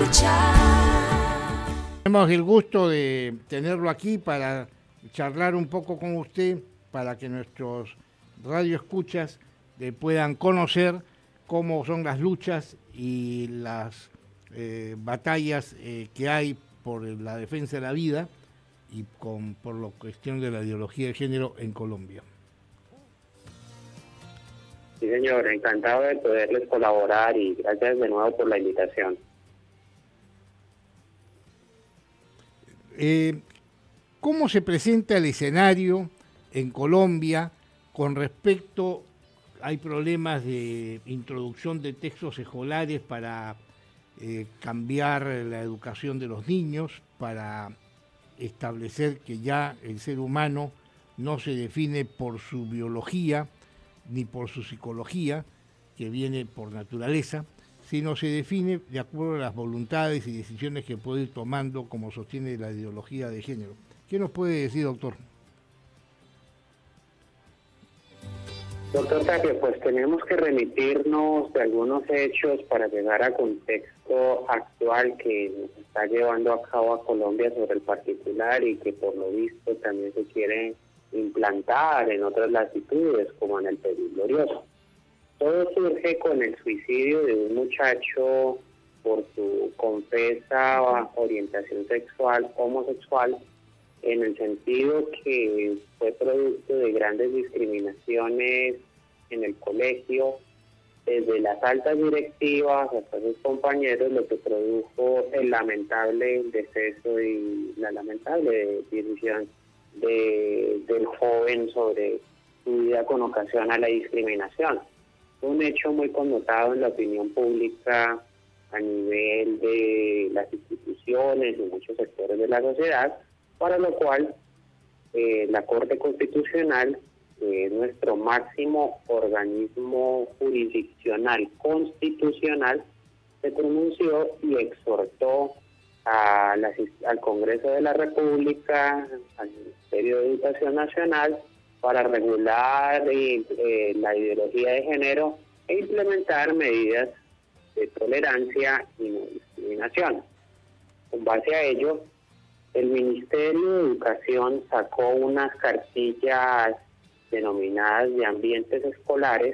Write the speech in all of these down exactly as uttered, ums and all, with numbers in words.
escuchar. Tenemos el gusto de tenerlo aquí para charlar un poco con usted, para que nuestros radioescuchas eh, puedan conocer cómo son las luchas y las eh, batallas eh, que hay por la defensa de la vida y con, por la cuestión de la ideología de género en Colombia. Sí, señor, encantado de poderles colaborar y gracias de nuevo por la invitación. Eh, ¿Cómo se presenta el escenario en Colombia con respecto, hay problemas de introducción de textos escolares para eh, cambiar la educación de los niños, para establecer que ya el ser humano no se define por su biología ni por su psicología, que viene por naturaleza, sino se define de acuerdo a las voluntades y decisiones que puede ir tomando, como sostiene la ideología de género? ¿Qué nos puede decir, doctor? Doctor Tapia, pues tenemos que remitirnos de algunos hechos para llegar al contexto actual que nos está llevando a cabo a Colombia sobre el particular y que por lo visto también se quiere implantar en otras latitudes, como en el Perú glorioso. Todo surge con el suicidio de un muchacho por su confesa orientación sexual homosexual, en el sentido que fue producto de grandes discriminaciones en el colegio, desde las altas directivas hasta sus compañeros, lo que produjo el lamentable deceso y la lamentable decisión de, del joven sobre su vida con ocasión a la discriminación. Un hecho muy connotado en la opinión pública a nivel de las instituciones y muchos sectores de la sociedad, para lo cual eh, la Corte Constitucional, que es nuestro máximo organismo jurisdiccional constitucional, se pronunció y exhortó a las, al Congreso de la República, al Ministerio de Educación Nacional, para regular eh, eh, la ideología de género e implementar medidas de tolerancia y no discriminación. Con base a ello, el Ministerio de Educación sacó unas cartillas denominadas de ambientes escolares,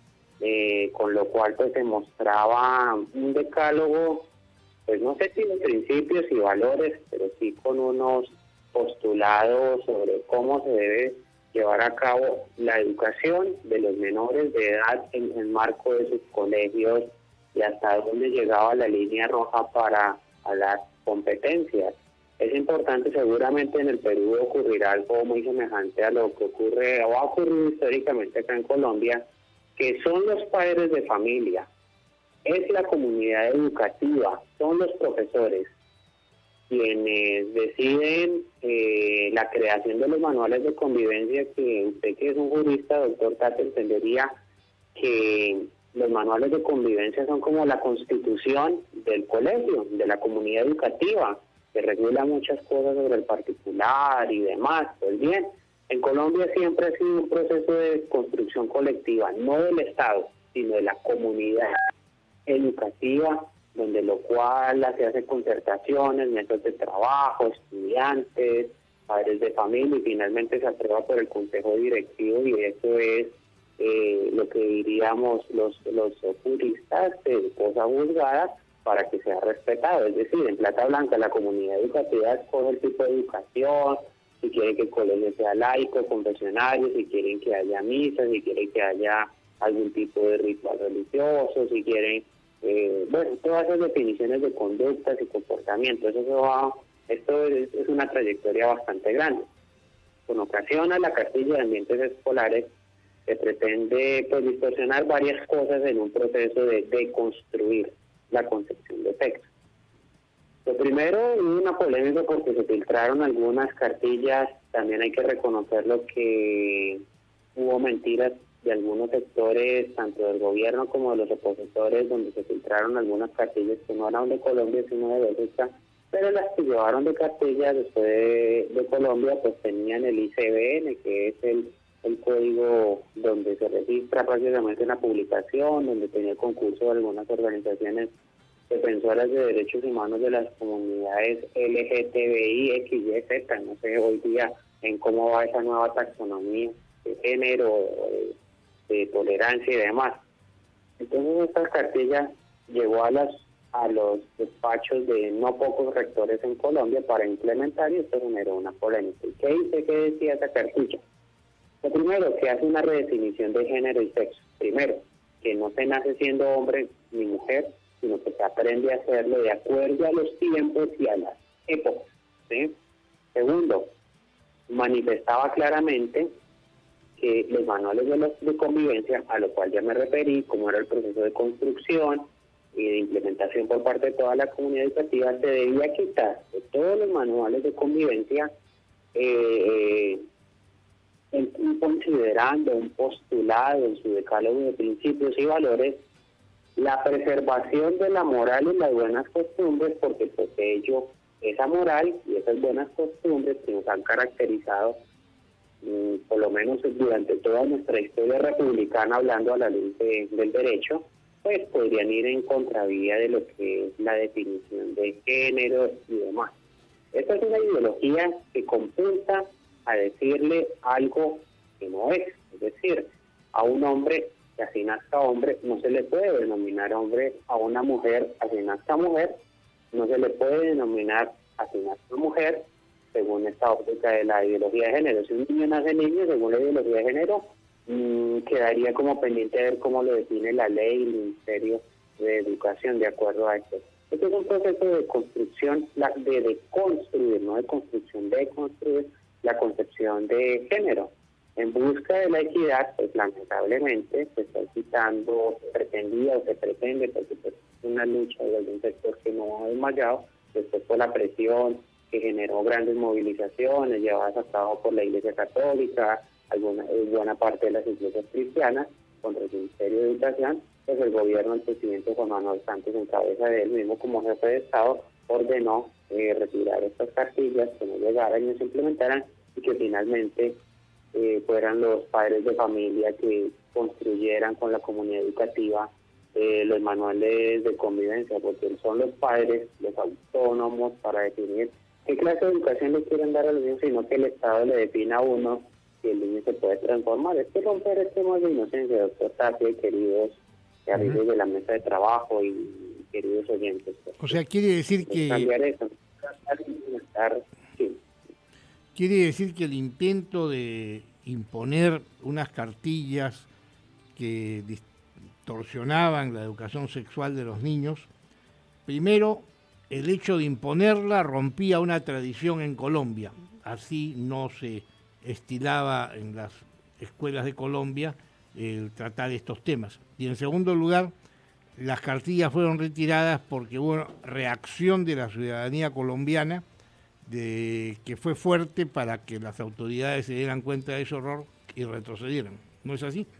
eh, con lo cual pues se mostraba un decálogo, pues no sé si de principios y valores, pero sí con unos postulados sobre cómo se debe llevar a cabo la educación de los menores de edad en el marco de sus colegios y hasta dónde llegaba la línea roja para a las competencias. Es importante, seguramente en el Perú ocurrirá algo muy semejante a lo que ocurre o ha ocurrido históricamente acá en Colombia, que son los padres de familia, es la comunidad educativa, son los profesores quienes deciden eh, la creación de los manuales de convivencia, que usted que es un jurista, doctor Tate, entendería que los manuales de convivencia son como la constitución del colegio, de la comunidad educativa, que regula muchas cosas sobre el particular y demás. Pues bien, en Colombia siempre ha sido un proceso de construcción colectiva, no del Estado, sino de la comunidad educativa, donde lo cual se hace concertaciones, métodos de trabajo, estudiantes, padres de familia, y finalmente se aprueba por el Consejo Directivo, y eso es eh, lo que diríamos los, los juristas de cosa juzgada, para que sea respetado. Es decir, en Plata Blanca la comunidad educativa escoge el tipo de educación, si quieren que el colegio sea laico, confesionario, si quieren que haya misas, si quieren que haya algún tipo de ritual religioso, si quieren, eh, bueno, todas esas definiciones de conductas y comportamientos. Eso va, esto es, es una trayectoria bastante grande. Con ocasión a la cartilla de ambientes escolares se pretende pues distorsionar varias cosas en un proceso de deconstruir la concepción de texto. Lo primero, hubo una polémica porque se filtraron algunas cartillas, también hay que reconocerlo que hubo mentiras de algunos sectores, tanto del gobierno como de los opositores, donde se filtraron algunas cartillas que no eran de Colombia, sino de Bélgica, pero las que llevaron de cartillas después de, de Colombia, pues tenían el I C B N, que es el, el código donde se registra prácticamente una publicación, donde tenía el concurso de algunas organizaciones defensoras de derechos humanos de las comunidades L G T B I, X, Y, Z, no sé hoy día en cómo va esa nueva taxonomía de género, de, de tolerancia y demás. Entonces esta cartilla llegó a las a los despachos de no pocos rectores en Colombia para implementar, y esto generó una polémica. ¿Y qué dice, qué decía esa cartilla? Lo primero, que hace una redefinición de género y sexo. Primero, que no se nace siendo hombre ni mujer, sino que se aprende a hacerlo de acuerdo a los tiempos y a las épocas, ¿sí? Segundo, manifestaba claramente que los manuales de, los, de convivencia, a lo cual ya me referí, como era el proceso de construcción y de implementación por parte de toda la comunidad educativa, se debía quitar de todos los manuales de convivencia, eh, eh, considerando un postulado en su decálogo de principios y valores, la preservación de la moral y las buenas costumbres, porque pues de ello esa moral y esas buenas costumbres que nos han caracterizado mmm, por lo menos durante toda nuestra historia republicana, hablando a la luz de, del derecho, pues podrían ir en contravía de lo que es la definición de género y demás. Esta es una ideología que compunta a decirle algo que no es, es decir, a un hombre que así nazca hombre, no se le puede denominar hombre, a una mujer así nazca mujer, no se le puede denominar así nazca mujer, según esta óptica de la ideología de género. Si un niño nace niño, según la ideología de género, mmm, quedaría como pendiente de ver cómo lo define la ley y el Ministerio de Educación de acuerdo a esto. Este es un proceso de construcción, de, de construir, no de construcción, de construir la concepción de género. En busca de la equidad, pues lamentablemente se está quitando, se pretendía o se pretende, porque pues, es una lucha de algún sector que no ha desmayado, después por la presión que generó grandes movilizaciones llevadas a cabo por la Iglesia Católica, alguna buena parte de las iglesias cristianas, contra el Ministerio de Educación, pues el gobierno del presidente Juan Manuel Santos, en cabeza de él mismo como jefe de Estado, ordenó eh, retirar estas cartillas, que no llegaran y no se implementaran, y que finalmente eh, fueran los padres de familia que construyeran con la comunidad educativa eh, los manuales de convivencia, porque son los padres, los autónomos, para definir qué clase de educación le quieren dar a los niños, sino que el Estado le defina a uno si el niño se puede transformar. Es que romper este modo de inocencia, doctor Tapia, queridos amigos uh-huh. de la mesa de trabajo y queridos oyentes. Pues, o sea, quiere decir que... Cambiar eso. Estar, sí. Quiere decir que el intento de imponer unas cartillas que distorsionaban la educación sexual de los niños, primero, el hecho de imponerla rompía una tradición en Colombia. Así no se estilaba en las escuelas de Colombia el tratar estos temas. Y en segundo lugar, las cartillas fueron retiradas porque hubo reacción de la ciudadanía colombiana de que fue fuerte para que las autoridades se dieran cuenta de ese horror y retrocedieran. ¿No es así?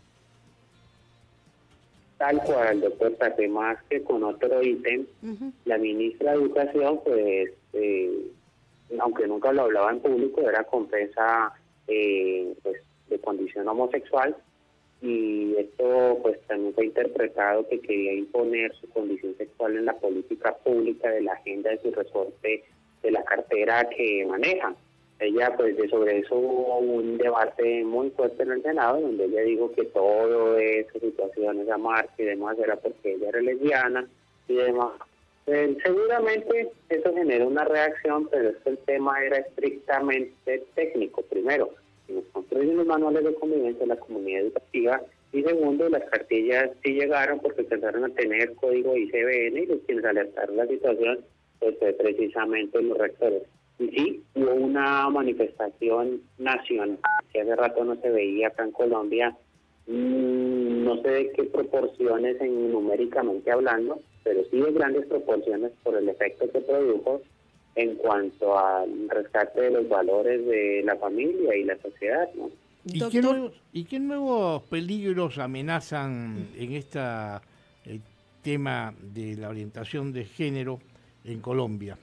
Tal cual, doctor Tate, más que con otro ítem, uh-huh. la ministra de Educación, pues, eh, aunque nunca lo hablaba en público, era confesa eh, pues, de condición homosexual, y esto pues también fue interpretado que quería imponer su condición sexual en la política pública de la agenda de su resorte de la cartera que maneja. Ella, pues, de sobre eso hubo un debate muy fuerte en el Senado, donde ella dijo que todo eso, situaciones a marcha y demás, era porque ella era lesbiana y demás. Eh, seguramente eso generó una reacción, pero es que el tema era estrictamente técnico. Primero, que nos construyen los manuales de convivencia en la comunidad educativa, y segundo, las cartillas sí llegaron porque empezaron a tener código I C B N, y los quienes alertaron la situación pues fue precisamente los rectores. Y sí, hubo una manifestación nacional que hace rato no se veía acá en Colombia, mmm, no sé de qué proporciones en numéricamente hablando, pero sí de grandes proporciones por el efecto que produjo en cuanto al rescate de los valores de la familia y la sociedad, ¿no? ¿Y qué nuevos, ¿Y qué nuevos peligros amenazan en este eh, tema de la orientación de género en Colombia?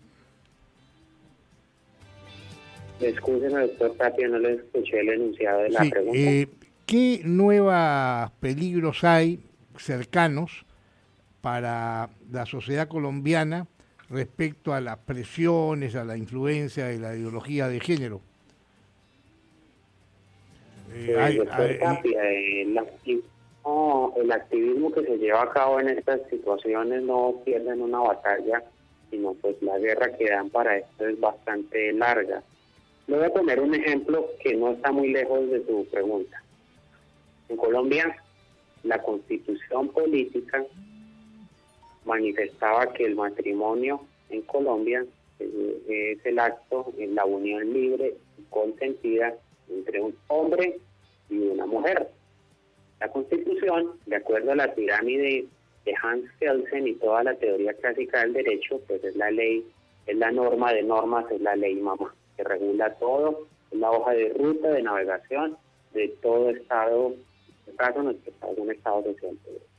Discúlpeme, doctor Tapia, no le escuché el enunciado de la sí, pregunta. Eh, ¿Qué nuevos peligros hay cercanos para la sociedad colombiana respecto a las presiones, a la influencia de la ideología de género? Eh, hay, hay, Tapia, el, activismo, el activismo que se lleva a cabo en estas situaciones no pierden una batalla, sino pues la guerra que dan para esto es bastante larga. Le voy a poner un ejemplo que no está muy lejos de tu pregunta. En Colombia, la constitución política manifestaba que el matrimonio en Colombia es el acto en la unión libre y consentida entre un hombre y una mujer. La Constitución, de acuerdo a la pirámide de Hans Kelsen y toda la teoría clásica del derecho, pues es la ley, es la norma de normas, es la ley mamá, que regula todo, es la hoja de ruta de navegación de todo Estado, en este caso nuestro Estado es un Estado social.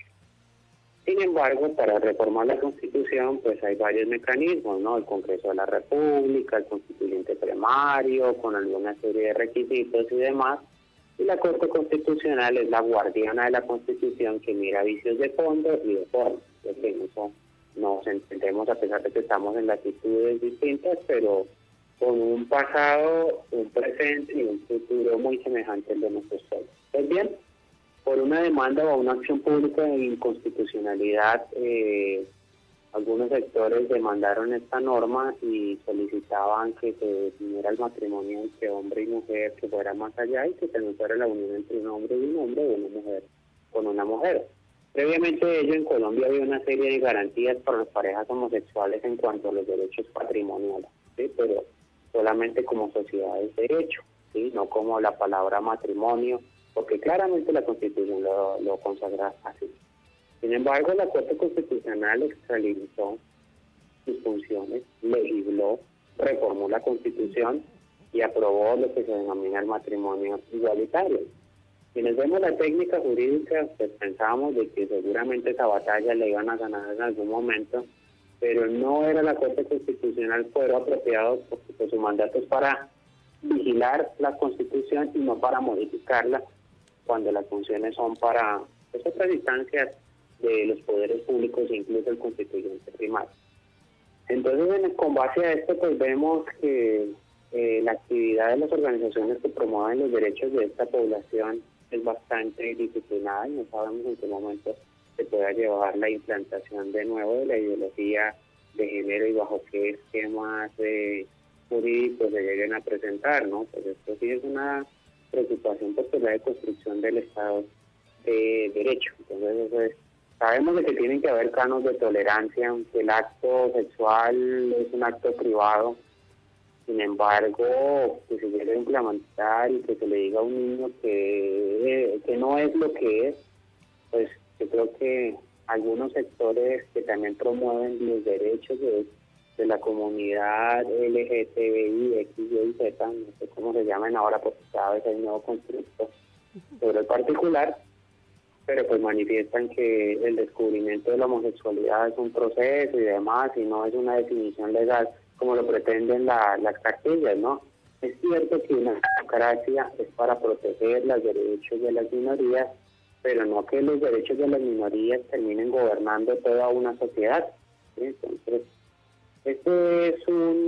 Sin embargo, para reformar la Constitución, pues hay varios mecanismos, ¿no? El Congreso de la República, el Constituyente Primario, con alguna serie de requisitos y demás, y la Corte Constitucional es la guardiana de la Constitución que mira vicios de fondo y de forma. Es que eso nos entendemos a pesar de que estamos en latitudes distintas, pero con un pasado, un presente y un futuro muy semejante al de nuestros pueblos. Pues bien, por una demanda o una acción pública de inconstitucionalidad, eh, algunos sectores demandaron esta norma y solicitaban que se definiera el matrimonio entre hombre y mujer, que fuera más allá y que también fuera la unión entre un hombre y un hombre o una mujer con una mujer. Previamente de ello, en Colombia había una serie de garantías para las parejas homosexuales en cuanto a los derechos patrimoniales, ¿sí? Pero solamente como sociedades de derecho, ¿sí? No como la palabra matrimonio, porque claramente la Constitución lo, lo consagra así. Sin embargo, la Corte Constitucional extralimitó sus funciones, legisló, reformó la Constitución y aprobó lo que se denomina el matrimonio igualitario. Quienes vemos la técnica jurídica, pues pensábamos de que seguramente esa batalla la iban a ganar en algún momento, pero no era la Corte Constitucional fuero apropiado porque pues, su mandato es para vigilar la Constitución y no para modificarla, cuando las funciones son para pues, otras instancias de los poderes públicos, incluso el constituyente primario. Entonces, con base a esto, pues vemos que eh, la actividad de las organizaciones que promueven los derechos de esta población es bastante disciplinada y no sabemos en qué momento se pueda llevar la implantación de nuevo de la ideología de género y bajo qué esquemas eh, jurídicos se lleguen a presentar, ¿no? Pues esto sí es una preocupación porque la de construcción del Estado de Derecho. Entonces, eso es, sabemos de que tienen que haber canos de tolerancia, que el acto sexual es un acto privado, sin embargo, que se llegue a implementar y que se le diga a un niño que, que no es lo que es, pues yo creo que algunos sectores que también promueven los derechos de de la comunidad L G T B I, X, Y, Z, no sé cómo se llaman ahora porque cada vez hay un nuevo constructo sobre el particular, pero pues manifiestan que el descubrimiento de la homosexualidad es un proceso y demás, y no es una definición legal como lo pretenden la, las cartillas, ¿no? Es cierto que una democracia es para proteger los derechos de las minorías, pero no que los derechos de las minorías terminen gobernando toda una sociedad, ¿sí? Entonces, esto es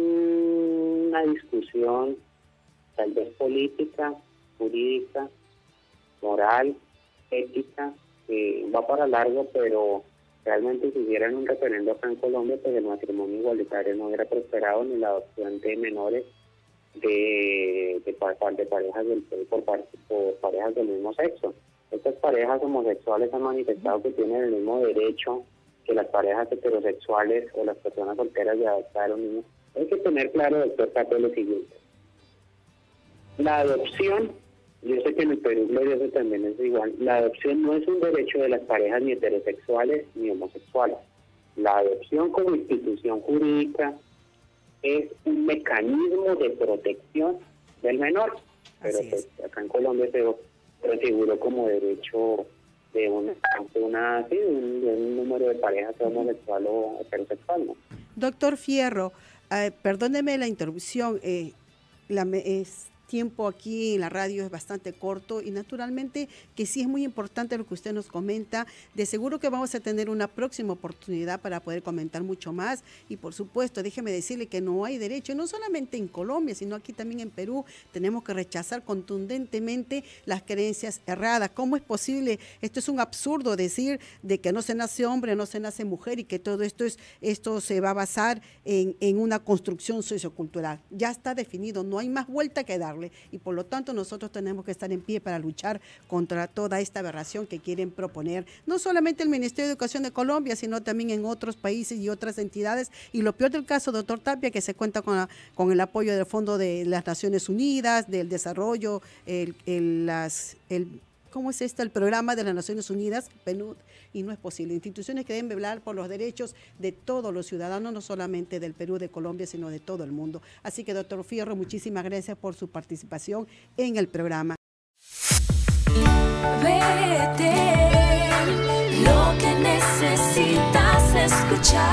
un, una discusión tal vez política, jurídica, moral, ética, que va para largo, pero realmente si hicieran un referendo acá en Colombia, pues el matrimonio igualitario no hubiera prosperado ni la adopción de menores de, de, de, de parejas del por, por parejas del mismo sexo. Estas parejas homosexuales han manifestado que tienen el mismo derecho que las parejas heterosexuales o las personas solteras de adoptar a un niño. Hay que tener claro, doctor Cato, lo siguiente. La adopción, yo sé que en el Perú glorioso también es igual, la adopción no es un derecho de las parejas ni heterosexuales ni homosexuales. La adopción como institución jurídica es un mecanismo de protección del menor, pero pues, acá en Colombia se configuró como derecho de una, de una sí, un, de un número de parejas homosexual o heterosexual, ¿no? Doctor Fierro, eh, perdóneme la interrupción, eh, la, es, tiempo aquí en la radio es bastante corto y naturalmente que sí es muy importante lo que usted nos comenta. De seguro que vamos a tener una próxima oportunidad para poder comentar mucho más y por supuesto déjeme decirle que no hay derecho, no solamente en Colombia, sino aquí también en Perú. Tenemos que rechazar contundentemente las creencias erradas. ¿Cómo es posible? Esto es un absurdo decir de que no se nace hombre, no se nace mujer y que todo esto es esto se va a basar en, en una construcción sociocultural. Ya está definido, no hay más vuelta que darle y por lo tanto nosotros tenemos que estar en pie para luchar contra toda esta aberración que quieren proponer, no solamente el Ministerio de Educación de Colombia, sino también en otros países y otras entidades. Y lo peor del caso, doctor Tapia, que se cuenta con, la, con el apoyo del Fondo de las Naciones Unidas, del Desarrollo, el, el, las, el ¿cómo es esto? El programa de las Naciones Unidas, P N U D, y no es posible. Instituciones que deben velar por los derechos de todos los ciudadanos, no solamente del Perú, de Colombia, sino de todo el mundo. Así que, doctor Fierro, muchísimas gracias por su participación en el programa. Vete, lo que necesitas escuchar.